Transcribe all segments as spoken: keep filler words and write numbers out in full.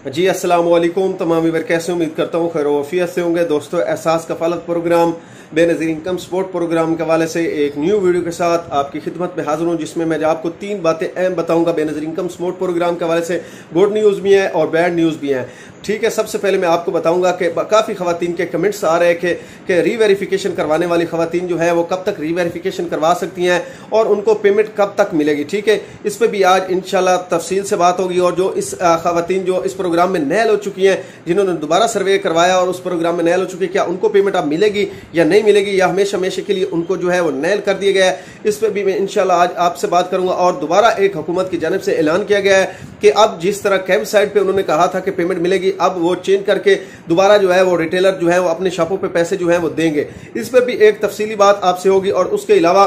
जी अस्सलाम वालेकुम तमाम व्यूअर, कैसे उम्मीद करता हूँ खैर वफियत से होंगे। दोस्तों, Ehsaas Kafalat program Benazir income support program के हवाले से एक न्यू वीडियो के साथ आपकी खिदमत में हाजिर हूँ, जिसमें मैं आपको तीन बातें अहम बताऊंगा। बेनज़ीर इनकम सपोर्ट प्रोग्राम के हवाले से गुड न्यूज़ भी हैं और बैड न्यूज़ भी हैं। ठीक है, सबसे पहले मैं आपको बताऊंगा कि काफ़ी खवातीन के कमेंट्स आ रहे हैं कि कि रीवेरिफिकेशन करवाने वाली खवातीन जो है वो कब तक रीवेरिफिकेशन करवा सकती हैं और उनको पेमेंट कब तक मिलेगी। ठीक है, इस पर भी आज इंशाल्लाह तफसील से बात होगी। और जो इस खवातीन जो इस प्रोग्राम में नैल हो चुकी हैं, जिन्होंने दोबारा सर्वे करवाया और उस प्रोग्राम में नैल हो चुकी है, क्या उनको पेमेंट अब मिलेगी या नहीं मिलेगी, या हमेशा हमेशा के लिए उनको जो है वो नैल कर दिया गया है, इस पर भी मैं इंशाल्लाह आज आपसे बात करूंगा। और दोबारा एक हुकूमत की जानिब से ऐलान किया गया है कि अब जिस तरह कैंप साइट पे उन्होंने कहा था कि पेमेंट मिलेगी, अब वो चेंज करके दोबारा जो है वो रिटेलर जो है वो अपने शॉपों पे पैसे जो है वो देंगे। इस पर भी एक तफसीली बात आपसे होगी। और उसके अलावा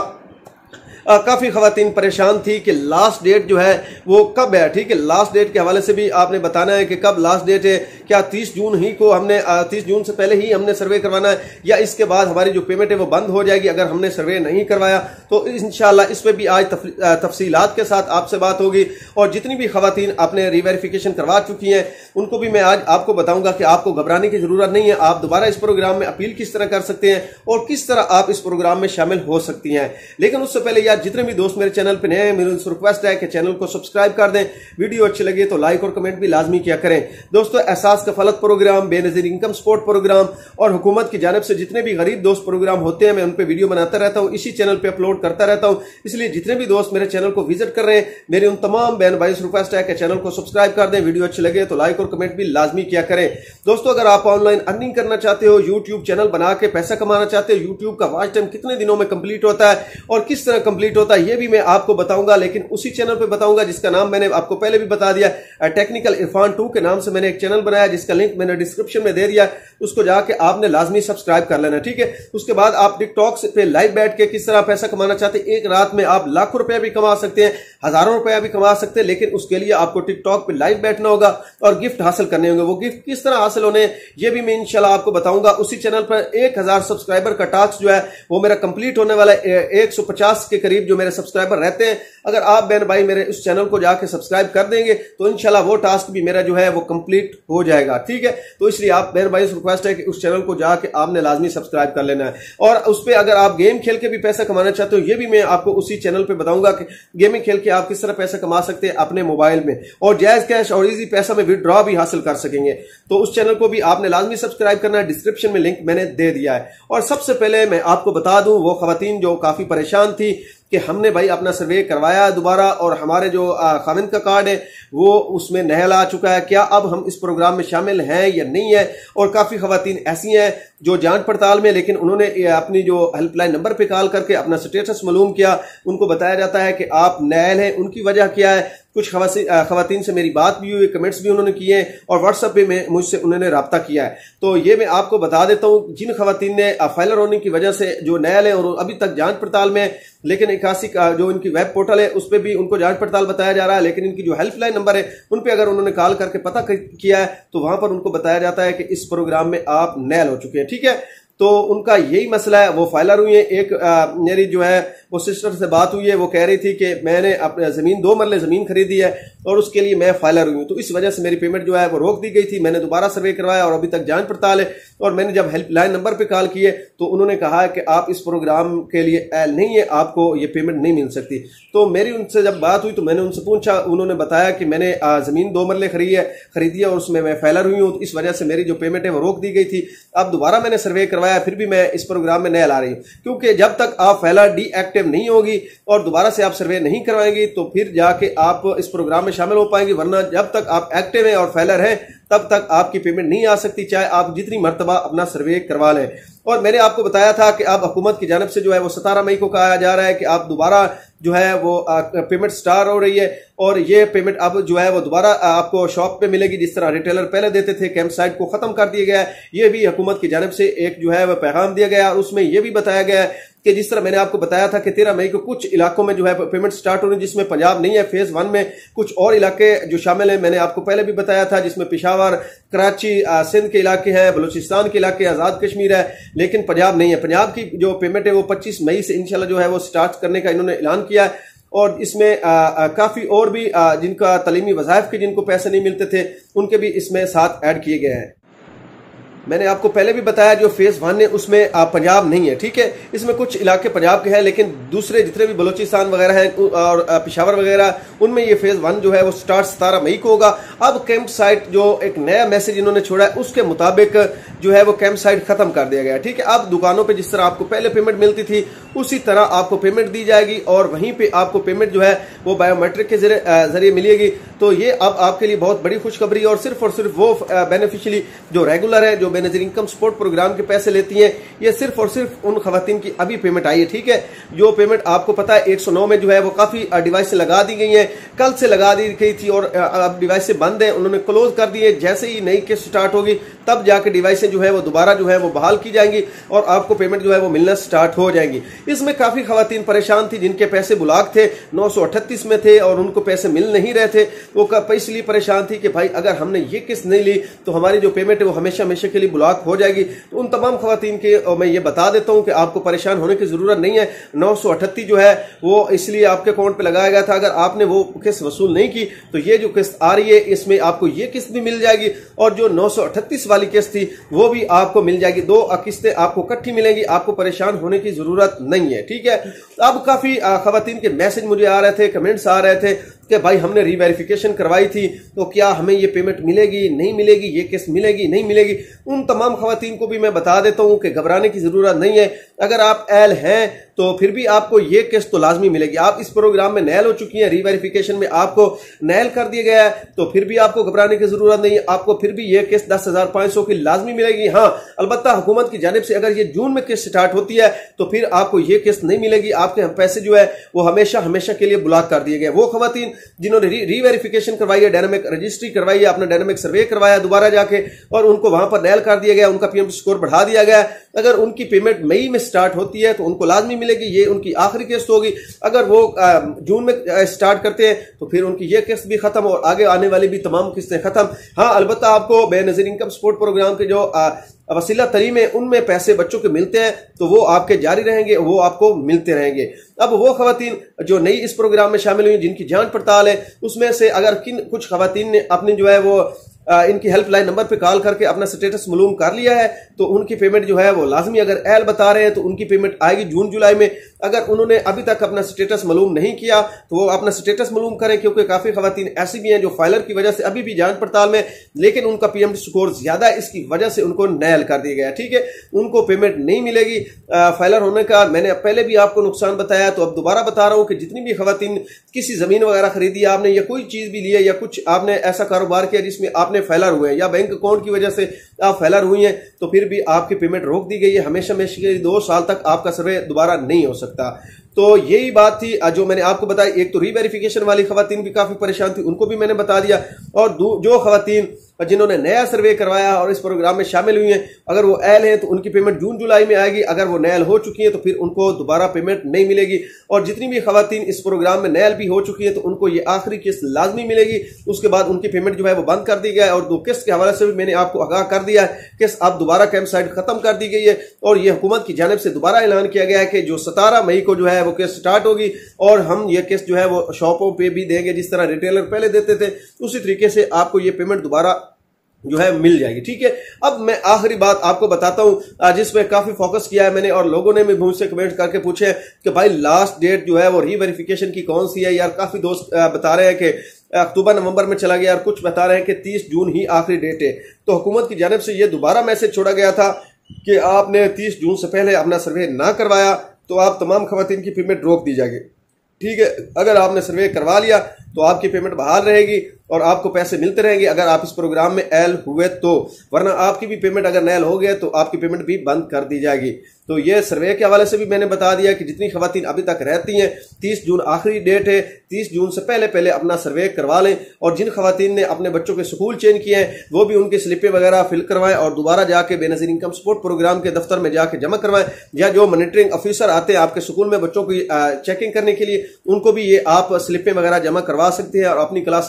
काफ़ी खवातीन परेशान थी कि लास्ट डेट जो है वो कब है। ठीक है, लास्ट डेट के हवाले से भी आपने बताना है कि कब लास्ट डेट है। क्या तीस जून ही को हमने तीस जून से पहले ही हमने सर्वे करवाना है, या इसके बाद हमारी जो पेमेंट है वो बंद हो जाएगी अगर हमने सर्वे नहीं करवाया। तो इंशाल्लाह इस पर भी आज तफसीलात के साथ आपसे बात होगी। और जितनी भी खवातीन आपने रीवेरिफिकेशन करवा चुकी हैं उनको भी मैं आज आपको बताऊंगा कि आपको घबराने की जरूरत नहीं है। आप दोबारा इस प्रोग्राम में अपील किस तरह कर सकते हैं और किस तरह आप इस प्रोग्राम में शामिल हो सकती हैं। लेकिन उससे पहले जितने भी दोस्त मेरे चैनल पे नए हैं, मेरी उनसे रिक्वेस्ट है कि चैनल को सब्सक्राइब कर दें। वीडियो अच्छी लगे तो लाइक और कमेंट भी लाजमी किया करें। दोस्तों, Ehsaas Kafalat program, Benazir income support program और हुकूमत की जानिब से जितने भी गरीब दोस्त प्रोग्राम होते हैं, मैं उन पे वीडियो बनाता रहता हूं, इसी चैनल पे अपलोड करता रहता हूं। इसलिए जितने भी दोस्त मेरे चैनल को विजिट कर रहे हैं, मेरी उन तमाम बहन भाई से रिक्वेस्ट है कि चैनल को सब्सक्राइब कर दें। वीडियो अच्छी लगे तो लाइक और कमेंट भी लाजमी किया करें। दोस्तों, अगर आप ऑनलाइन अर्निंग करना चाहते हो, यूट्यूब चैनल बना के पैसा कमाना चाहते हो, यूट्यूब का वॉच टाइम कितने दिनों में कंप्लीट होता है और किस तरह कंप्लीट होता है, यह भी मैं आपको बताऊंगा। लेकिन उसी चैनल पे बताऊंगा जिसका नाम मैंने आपको पहले भी बता दिया, टेक्निकल इरफान टू के नाम से मैंने एक चैनल बनाया, जिसका लिंक मैंने डिस्क्रिप्शन में दे दिया। उसको जाके आपने लाजमी सब्सक्राइब कर लेना। ठीक है, उसके बाद आप टिकटॉक पे लाइव बैठ के किस तरह पैसा कमाना चाहते हैं, एक रात में आप लाखों रुपया भी कमा सकते हैं, हजारों रुपया भी कमा सकते हैं। लेकिन उसके लिए आपको टिकटॉक पे लाइव बैठना होगा और गिफ्ट हासिल करने होंगे। वो गिफ्ट किस तरह हासिल होने, ये भी मैं इंशाल्लाह आपको बताऊंगा। उसी चैनल पर एक हजार सब्सक्राइबर का टास्क जो है वो मेरा कंप्लीट होने वाला है। एक सौ पचास के करीब जो मेरे सब्सक्राइबर रहते हैं, अगर आप बहन भाई मेरे इस चैनल को जाके सब्सक्राइब कर देंगे तो इंशाल्लाह वो टास्क भी मेरा जो है वो कंप्लीट हो जाएगा। ठीक है, तो इसलिए आप बहन भाई से रिक्वेस्ट है कि उस चैनल को जाके आपने लाजमी सब्सक्राइब कर लेना है। और उस पर अगर आप गेम खेल के भी पैसा कमाना चाहते हो, ये भी मैं आपको उसी चैनल पे बताऊंगा कि गेमिंग खेल के आप किस तरह पैसा कमा सकते हैं अपने मोबाइल में, और जायज कैश और इजी पैसा में विड्रॉ भी हासिल कर सकेंगे। तो उस चैनल को भी आपने लाजमी सब्सक्राइब करना है। डिस्क्रिप्शन में लिंक मैंने दे दिया है। और सबसे पहले मैं आपको बता दूं, वो खवातीन जो काफी परेशान थी कि हमने भाई अपना सर्वे करवाया दोबारा और हमारे जो खाविंद का कार्ड है वो उसमें नहल आ चुका है, क्या अब हम इस प्रोग्राम में शामिल हैं या नहीं है। और काफी खवातीन ऐसी हैं जो जांच पड़ताल में, लेकिन उन्होंने अपनी जो हेल्पलाइन नंबर पे कॉल करके अपना स्टेटस मालूम किया, उनको बताया जाता है कि आप नैल हैं। उनकी वजह क्या है, कुछ खवातीन से मेरी बात भी हुई, कमेंट्स भी उन्होंने किए और व्हाट्सएप पे में मुझसे उन्होंने राब्ता किया है। तो ये मैं आपको बता देता हूं, जिन खवातीन ने फाइलर होने की वजह से जो नैल है और अभी तक जांच पड़ताल में, लेकिन इक्यासी का जो इनकी वेब पोर्टल है उस पर भी उनको जांच पड़ताल बताया जा रहा है, लेकिन इनकी जो हेल्पलाइन नंबर है उन पे अगर उन्होंने कॉल करके पता किया है तो वहां पर उनको बताया जाता है कि इस प्रोग्राम में आप नैल हो चुके हैं। ठीक है, तो उनका यही मसला है, वो फाइलर हुई है। एक आ, मेरी जो है वो सिस्टर से बात हुई है, वो कह रही थी कि मैंने अपने जमीन दो मरले जमीन खरीदी है और उसके लिए मैं फाइलर हुई हूं, तो इस वजह से मेरी पेमेंट जो है वो रोक दी गई थी। मैंने दोबारा सर्वे करवाया और अभी तक जांच पड़ताल है। और मैंने जब हेल्पलाइन नंबर पे कॉल किए तो उन्होंने कहा कि आप इस प्रोग्राम के लिए एल नहीं है, आपको ये पेमेंट नहीं मिल सकती। तो मेरी उनसे जब बात हुई तो मैंने उनसे पूछा, उन्होंने बताया कि मैंने जमीन दो मरले खरीदी है खरीदी है और उसमें मैं फाइलर हुई हूँ, तो इस वजह से मेरी जो पेमेंट है वो रोक दी गई थी। अब दोबारा मैंने सर्वे करवाया, फिर भी मैं इस प्रोग्राम में नया ला रही हूँ, क्योंकि जब तक आप फाइलर डीएक्टिव नहीं होगी और दोबारा से आप सर्वे नहीं करवाएंगी तो फिर जाके आप इस प्रोग्राम में शामिल हो पाएंगे। वरना जब तक आप एक्टिव हैं और फाइलर हैं तब तक आपकी पेमेंट नहीं आ सकती, चाहे आप जितनी मर्तबा अपना सर्वे करवा लें। और मैंने आपको बताया था कि अब हुकूमत की जानिब से जो है वो सतारह मई को कहा जा रहा है कि आप दोबारा जो है वो पेमेंट स्टार्ट हो रही है और ये पेमेंट अब जो है वो दोबारा आपको शॉप पे मिलेगी, जिस तरह रिटेलर पहले देते थे। कैंप साइट को खत्म कर दिया गया है, ये भी हुकूमत की जानिब से एक जो है वो पैगाम दिया गया। और उसमें यह भी बताया गया है कि जिस तरह मैंने आपको बताया था कि तेरह मई को कुछ इलाकों में जो है पेमेंट स्टार्ट हो रही है, जिसमें पंजाब नहीं है। फेज वन में कुछ और इलाके जो शामिल हैं, मैंने आपको पहले भी बताया था, जिसमें पेशावर, कराची, सिंध के इलाके हैं, बलूचिस्तान के इलाके, आजाद कश्मीर है, लेकिन पंजाब नहीं है। पंजाब की जो पेमेंट है वो पच्चीस मई से इंशाल्लाह जो है वो स्टार्ट करने का इन्होंने ऐलान किया है। और इसमें आ, आ, काफी और भी आ, जिनका तलीमी वज़ाइफ के जिनको पैसे नहीं मिलते थे उनके भी इसमें साथ ऐड किए गए हैं। मैंने आपको पहले भी बताया जो फेज वन है उसमें पंजाब नहीं है, ठीक है। इसमें कुछ इलाके पंजाब के हैं, लेकिन दूसरे जितने भी बलोचिस्तान वगैरह हैं और पिशावर वगैरह उनमें ये फेज वन जो है वो स्टार्ट सतारह मई को होगा। अब कैंप साइट जो एक नया मैसेज इन्होंने छोड़ा है उसके मुताबिक जो है वो कैंप साइट खत्म कर दिया गया है, ठीक है। अब दुकानों पर जिस तरह आपको पहले पेमेंट मिलती थी उसी तरह आपको पेमेंट दी जाएगी और वहीं पे आपको पेमेंट जो है वो बायोमेट्रिक के जरिए मिलेगी। तो ये अब आपके लिए बहुत बड़ी खुशखबरी है और सिर्फ और सिर्फ वो बेनिफिशियरी जो रेगुलर है, जो बेनजीर इनकम सपोर्ट प्रोग्राम के पैसे लेती हैं, ये सिर्फ और सिर्फ उन खवातीन की अभी पेमेंट आई है, ठीक है। जो पेमेंट आपको पता है एक सौ नौ में जो है वो काफी डिवाइस से लगा दी गई है, कल से लगा दी गई थी और अब डिवाइस से बंद है, उन्होंने क्लोज कर दी है। जैसे ही नई किस्त स्टार्ट होगी तब जाके डिवाइसें जो है वो दोबारा जो है वो बहाल की जाएंगी और आपको पेमेंट जो है वो मिलना स्टार्ट हो जाएंगी। इसमें काफी खवातीन परेशान थी जिनके पैसे ब्लॉक थे, नौ सौ अठतीस में थे और उनको पैसे मिल नहीं रहे थे। वो इसलिए परेशान थी कि भाई अगर हमने ये किस्त नहीं ली तो हमारी जो पेमेंट है वो हमेशा हमेशा के लिए ब्लॉक हो जाएगी। तो उन तमाम खवातीन के और मैं ये बता देता हूं कि आपको परेशान होने की जरूरत नहीं है। नौ सौ अठतीस जो है वो इसलिए आपके अकाउंट पे लगाया गया था, अगर आपने वो किस्त वसूल नहीं की तो ये जो किस्त आ रही है इसमें आपको ये किस्त भी मिल जाएगी और जो नौ सौ अठतीस वाली किस्त थी वो भी आपको मिल जाएगी। दो किस्तें आपको इकट्ठी मिलेंगी, आपको परेशान होने की जरूरत नहीं है, ठीक है। अब काफी खवातीन के मैसेज मुझे आ रहे थे, कमेंट्स आ रहे थे कि भाई हमने रीवेरिफिकेशन करवाई थी तो क्या हमें ये पेमेंट मिलेगी नहीं मिलेगी, ये किस्त मिलेगी नहीं मिलेगी। उन तमाम खवातीन को भी मैं बता देता हूं कि घबराने की जरूरत नहीं है। अगर आप एल हैं तो फिर भी आपको ये किस्त तो लाजमी मिलेगी। आप इस प्रोग्राम में नैल हो चुकी हैं, रीवेरिफिकेशन में आपको नैल कर दिया गया है तो फिर भी आपको घबराने की जरूरत नहीं है। आपको फिर भी ये किस्त दस हजार पांच सौ की लाजमी मिलेगी। हाँ, अलबत्ता हुकूमत की जानिब से अगर ये जून में किस्त स्टार्ट होती है तो फिर आपको ये किस्त नहीं मिलेगी, आपके पैसे जो है वो हमेशा हमेशा के लिए ब्लॉक कर दिए गए। वो खवातीन जिन्होंने रीवेरिफिकेशन करवाई है, डायनामिक रजिस्ट्री करवाई है, अपना डायनामिक सर्वे करवाया दोबारा जाके और उनको वहां पर नैल कर दिया गया, उनका पीएम स्कोर बढ़ा दिया गया, अगर उनकी पेमेंट मई में स्टार्ट होती है तो उनको लाजमी मिलेगी। ये उनकी आखिरी किस्त होगी। अगर वो जून में स्टार्ट करते हैं तो फिर उनकी ये किस्त भी खत्म और आगे आने वाली भी तमाम किस्तें खत्म। हाँ, अलबत्ता आपको बेनजीर इनकम सपोर्ट प्रोग्राम के जो वसीला तरीम है उनमें पैसे बच्चों के मिलते हैं तो वो आपके जारी रहेंगे, वो आपको मिलते रहेंगे। अब वो खवातीन जो नई इस प्रोग्राम में शामिल हुई जिनकी जांच पड़ताल है उसमें से अगर किन कुछ खवातीन ने अपनी जो है वो आ, इनकी हेल्पलाइन नंबर पे कॉल करके अपना स्टेटस मालूम कर लिया है तो उनकी पेमेंट जो है वो लाजमी, अगर एल बता रहे हैं तो उनकी पेमेंट आएगी जून जुलाई में। अगर उन्होंने अभी तक अपना स्टेटस मालूम नहीं किया तो वो अपना स्टेटस मालूम करें, क्योंकि काफी खवातीन ऐसी भी हैं जो फाइलर की वजह से अभी भी जांच पड़ताल में, लेकिन उनका पीएमडी स्कोर ज्यादा है, इसकी वजह से उनको नैल कर दिया गया, ठीक है। उनको पेमेंट नहीं मिलेगी फाइलर होने का। मैंने पहले भी आपको नुकसान बताया तो अब दोबारा बता रहा हूं कि जितनी भी खवातीन किसी जमीन वगैरह खरीदी आपने या कोई चीज भी ली है या कुछ आपने ऐसा कारोबार किया जिसमें आपने फैलर हुए हैं या बैंक अकाउंट की वजह से आप फैलर हुई हैं तो फिर भी आपकी पेमेंट रोक दी गई है। हमेशा हमेशा दो साल तक आपका सर्वे दोबारा नहीं हो सकता। तो यही बात थी जो मैंने आपको बताई। एक तो रीवेरिफिकेशन वाली खवातीन भी काफी परेशान थी, उनको भी मैंने बता दिया, और जो खवातीन जिन्होंने नया सर्वे करवाया और इस प्रोग्राम में शामिल हुई हैं, अगर वो एल हैं तो उनकी पेमेंट जून जुलाई में आएगी। अगर वो नैल हो चुकी हैं तो फिर उनको दोबारा पेमेंट नहीं मिलेगी। और जितनी भी खवातीन इस प्रोग्राम में नैल भी हो चुकी हैं तो उनको ये आखिरी किस्त लाजमी मिलेगी। उसके बाद उनकी पेमेंट जो है वो बंद कर दी गया है। और दो किस्त के हवाले से भी मैंने आपको आगाह कर दिया है, किस्त अब दोबारा कैंप साइट खत्म कर दी गई है और ये हुकूमत की जानिब से दोबारा ऐलान किया गया है कि जो सतारह मई को जो है वो किस्त स्टार्ट होगी और हम ये किस्त जो है वो शॉपों पे भी देंगे, जिस तरह रिटेलर पहले देते थे उसी तरीके से आपको ये पेमेंट दोबारा जो है मिल जाएगी, ठीक है। अब मैं आखिरी बात आपको बताता हूं जिसमें काफी फोकस किया है मैंने और लोगों ने भी मुझसे कमेंट करके पूछे कि भाई लास्ट डेट जो है वो रीवेरिफिकेशन की कौन सी है। यार काफी दोस्त बता रहे हैं कि अक्टूबर नवंबर में चला गया और कुछ बता रहे हैं कि तीस जून ही आखिरी डेट है। तो हुकूमत की जानिब से ये दोबारा मैसेज छोड़ा गया था कि आपने तीस जून से पहले अपना सर्वे ना करवाया तो आप तमाम खवातीन की पेमेंट रोक दी जाएगी, ठीक है। अगर आपने सर्वे करवा लिया तो आपकी पेमेंट बहाल रहेगी और आपको पैसे मिलते रहेंगे अगर आप इस प्रोग्राम में एल हुए तो, वरना आपकी भी पेमेंट अगर नैल हो गया तो आपकी पेमेंट भी बंद कर दी जाएगी। तो ये सर्वे के हवाले से भी मैंने बता दिया कि जितनी खवातीन अभी तक रहती हैं तीस जून आखिरी डेट है, तीस जून से पहले पहले अपना सर्वे करवा लें। और जिन खवातीन ने अपने बच्चों के स्कूल चेंज किए हैं वो भी उनके स्लिपें वगैरह फिल करवाएं और दोबारा जाके बेनजीर इनकम सपोर्ट प्रोग्राम के दफ्तर में जाके जमा करवाएं, या जो मॉनिटरिंग ऑफिसर आते हैं आपके स्कूल में बच्चों की चेकिंग करने के लिए उनको भी ये आप स्लिपें वगैरह जमा करवा सकते हैं और अपनी क्लासेज जो है वो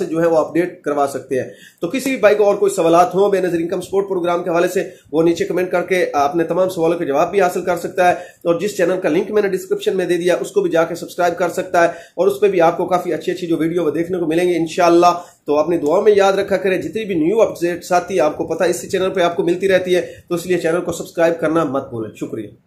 अपडेट करवा सकते हैं। तो किसी भी भाई को और कोई सवालात हो बेनज़ीर इनकम सपोर्ट प्रोग्राम के हवाले से, वो नीचे कमेंट करके अपने तमाम सवालों के जवाब भी हासिल कर सकता है। और जिस चैनल का लिंक मैंने डिस्क्रिप्शन में दे दिया उसको भी जाके सब्सक्राइब कर सकता है, और उस पर भी आपको काफी अच्छी अच्छी जो वीडियो देखने को मिलेंगे इंशाअल्लाह। तो अपनी दुआ में याद रखा करें, जितनी भी न्यू अपडेट्स आती है आपको पता है इसी चैनल पे आपको मिलती रहती है, तो इसलिए चैनल को सब्सक्राइब करना मत भूलें। शुक्रिया।